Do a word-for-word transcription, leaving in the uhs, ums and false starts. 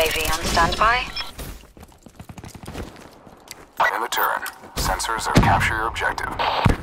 A V on standby. In the turn. Sensors are capture your objective.